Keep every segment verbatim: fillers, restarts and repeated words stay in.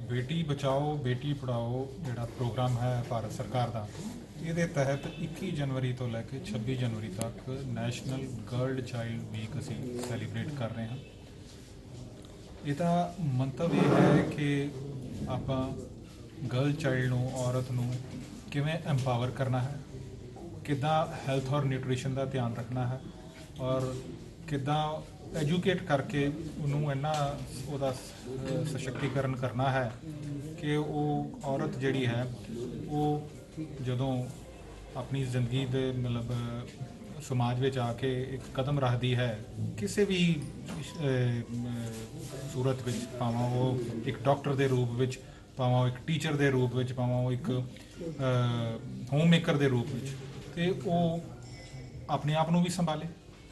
बेटी बचाओ बेटी पढ़ाओ जिहड़ा प्रोग्राम है भारत सरकार का, ये तहत इक्की जनवरी तो लैके छब्बी जनवरी तक नैशनल गर्ल चाइल्ड वीक असी सैलीब्रेट कर रहे हैं। इसका मंतव ये है कि आप गर्ल चाइल्ड नूं, औरत नूं किवें एम्पावर करना है, किद्दां हैल्थ और न्यूट्रिशन का ध्यान रखना है और किद्दां एजुकेट करके उन्होंने इन्ना उहदा सशक्तिकरण करना है कि वो औरत जिहड़ी है वो जदों अपनी जिंदगी दे मतलब समाज में आके एक कदम रखती है किसी भी सूरत विच, भावें वो एक डॉक्टर के रूप में, भावें एक टीचर के रूप में, भावें वो एक होम मेकर के रूप में, तो वो अपने आप को भी संभाले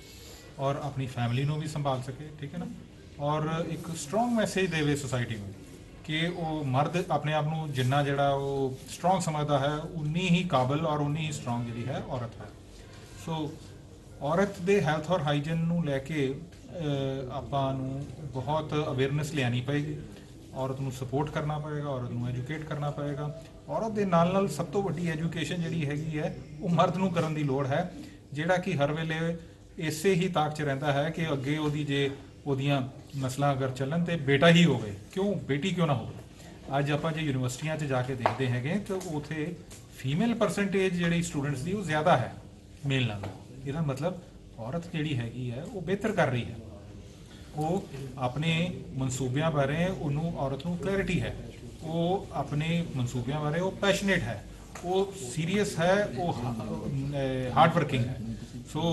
और अपनी फैमिली को भी संभाल सके, ठीक है ना। और एक स्ट्रोंग मैसेज देवे सोसाइटी में कि वो मर्द अपने आप को जिन्ना जड़ा वो स्ट्रोंग समझता है उन्नी ही काबिल और उन्नी ही स्ट्रोंग जी है औरत है। सो औरत के हैल्थ और हाइजीन को लैके आपां नूं बहुत अवेयरनेस लियानी पएगी, औरत को सपोर्ट करना पएगा, औरत को एजुकेट करना पएगा। औरत के नाल नाल सब तो वड्डी एजुकेशन जिहड़ी हैगी है वो मर्द नूं करन दी लोड़ है, जिहड़ा कि हर वेले इसे ही ताक च रहिंदा है कि अगे ओहदी जे ओहदियां नस्लां अगर चलन तो बेटा ही होवे, क्यों बेटी क्यों ना होवे। अज आपां जे यूनिवर्सिटियां च जाके देखते हैं तो उत्थे फीमेल परसेंटेज जिहड़ी स्टूडेंट्स दी वो ज़्यादा है मेल नालों। इसदा मतलब औरत जिहड़ी हैगी है वो बेहतर कर रही है, वो अपने मनसूबियां बारे उन्होंने औरत को क्लैरिटी है, वो अपने मनसूबियां बारे वो पैशनेट है, वो सीरीयस है, वो हार्ड वर्किंग है। सो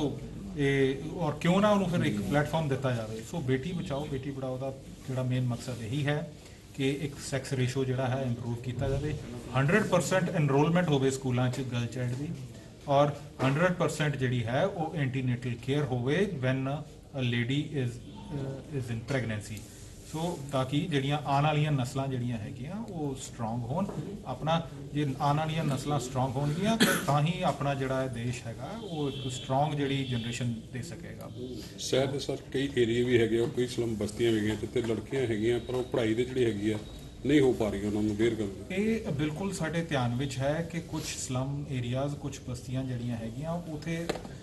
ए, और क्यों ना उन्होंने फिर एक प्लेटफॉर्म दिता जाए। सो बेटी बचाओ बेटी पढ़ाओ का जो मेन मकसद यही है कि एक सैक्स रेशो जोड़ा है इंप्रूव किया जाए, हंड्रड परसेंट एनरोलमेंट हो स्कूलों गर्ल चाइल्ड की, और हंड्रड परसेंट जी है वो एंटीनेटल केयर हो when a lady is is in pregnancy. So ताकि जड़ियाँ आने वाली नस्लों जड़ियाँ हैगियां वो स्ट्रोंग होन, अपना जे आने वाली नस्लों स्ट्रोंग होणगियां तो ही अपना जड़ा देश हैगा वो एक स्ट्रोंग जी जनरेशन दे सकेगा। शहर सर कई एरिए भी है, कई स्लम बस्तियां भी जिते लड़कियां हैगियां पर वो पढ़ाई की जी हैगी है नहीं हो पा रही, उन्होंने वेयर कर ये बिल्कुल साढ़े ध्यान में है कि कुछ स्लम एरियाज कुछ बस्तियां जड़ियाँ हैगियां उथे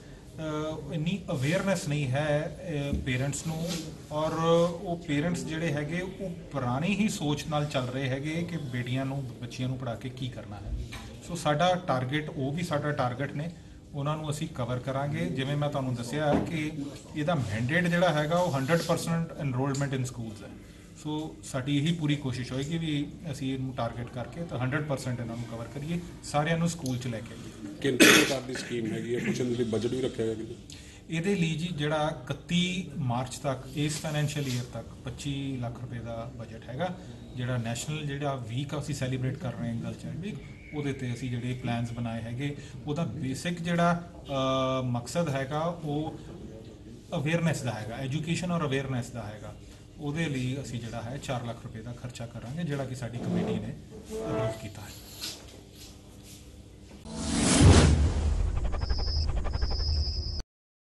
इन्नी अवेयरनेस नहीं है पेरेंट्स नूं, और वो पेरेंट्स जिहड़े हैगे वो पुरानी ही सोच नाल चल रहे हैगे कि बेटियां नूं बच्चियां नूं पढ़ा के की करना है। सो साडा टारगेट वो भी साडा टारगेट ने, उन्होंने असी कवर करांगे। जिवें मैं तुहानूं दस्सिया कि इहदा मैंडेट जिहड़ा हैगा वो hundred percent enrolment in schools है। सो साडी यही पूरी कोशिश होएगी भी असी इहनूं टारगेट करके तो हंड्रड परसेंट इन्हां नूं कवर करिए, सारिਆਂ ਨੂੰ ਸਕੂਲ 'ਚ ਲੈ ਕੇ ਆਈਏ। केंद्र सरकार की स्कीम हैगी है, कुछ इहदे बजट भी रखा गया ਇਹਦੇ ਲਈ ਜੀ ਜਿਹੜਾ इकत्ती ਮਾਰਚ ਤੱਕ ਇਸ ਫਾਈਨੈਂਸ਼ੀਅਲ ਈਅਰ ਤੱਕ ਪੱਚੀ ਲੱਖ ਰੁਪਏ ਦਾ ਬਜਟ ਹੈਗਾ, ਜਿਹੜਾ ਨੈਸ਼ਨਲ ਜਿਹੜਾ ਵੀਕ ਅਸੀਂ ਸੈਲੀਬ੍ਰੇਟ ਕਰ ਰਹੇ ਹਾਂ ਗਰਲ ਚਾਈਲਡ ਵੀਕ, ਉਹਦੇ ਤੇ ਅਸੀਂ ਜਿਹੜੇ ਪਲਾਨਸ ਬਣਾਏ ਹੈਗੇ ਉਹਦਾ ਬੇਸਿਕ ਜਿਹੜਾ ਮਕਸਦ ਹੈਗਾ ਉਹ ਅਵੇਅਰਨੈਸ ਦਾ ਹੈਗਾ, ਐਜੂਕੇਸ਼ਨ ਔਰ ਅਵੇਅਰਨੈਸ ਦਾ ਹੈਗਾ। ਉਹਦੇ ਲਈ ਅਸੀਂ ਜਿਹੜਾ ਹੈ ਚਾਰ ਲੱਖ ਰੁਪਏ ਦਾ ਖਰਚਾ ਕਰਾਂਗੇ, ਜਿਹੜਾ ਕਿ ਸਾਡੀ ਕਮੇਟੀ ਨੇ ਅਪਰੂਵ ਕੀਤਾ ਹੈ।